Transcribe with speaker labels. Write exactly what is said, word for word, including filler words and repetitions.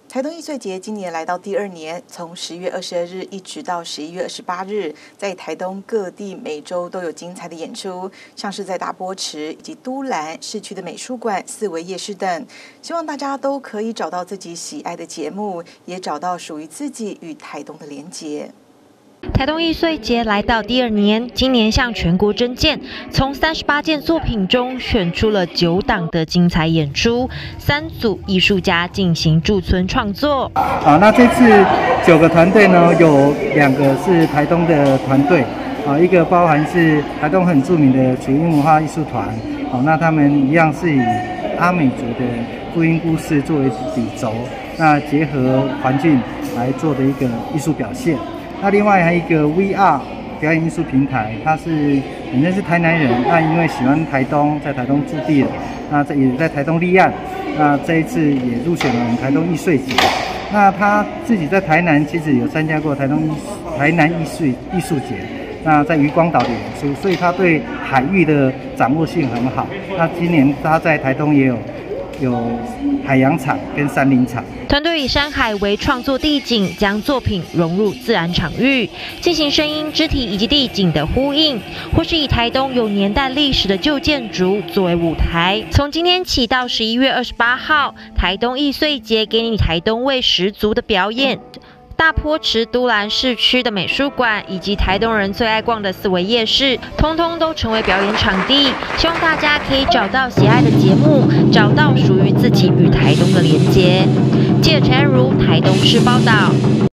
Speaker 1: 台东艺穗节今年来到第二年，从十月二十二日一直到十一月二十八日，在台东各地每周都有精彩的演出，像是在大波池以及都兰市区的美术馆、四维夜市等。希望大家都可以找到自己喜爱的节目，也找到属于自己与台东的连结。
Speaker 2: 台东艺穗节来到第二年，今年向全国征件，从三十八件作品中选出了九档的精彩演出，三组艺术家进行驻村创作。
Speaker 3: 好，那这次九个团队呢，有两个是台东的团队，啊，一个包含是台东很著名的楚英文化艺术团，好，那他们一样是以阿美族的布音故事作为底轴，那结合环境来做的一个艺术表现。那另外还有一个 V R 表演艺术平台，他是本身是台南人，那因为喜欢台东，在台东驻地了，那这也在台东立案，那这一次也入选了台东艺穗节。那他自己在台南其实有参加过台东艺台南艺术艺术节，那在渔光岛的演出，所以他对海域的掌握性很好。那今年他在台东也有有海洋场跟山林场。
Speaker 2: 团队以山海为创作地景，将作品融入自然场域，进行声音、肢体以及地景的呼应，或是以台东有年代历史的旧建筑作为舞台。从今天起到十一月二十八号，台东艺穗节给你台东味十足的表演。大坡池都兰市区的美术馆，以及台东人最爱逛的四维夜市，通通都成为表演场地。希望大家可以找到喜爱的节目，找到属于自己与台东的连结。记者陈安如台东市报道。